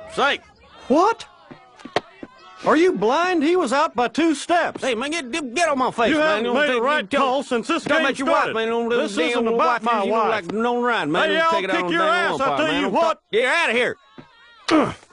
sake. What? Are you blind? He was out by 2 steps. Hey, man, get on my face, You man. haven't made the right call since this game about your started. wife, man. This isn't about my wife. Like, don't ride, man. Hey, Don't I'll take it out kick on your the ass, damn I tell man. you what. Get out of here.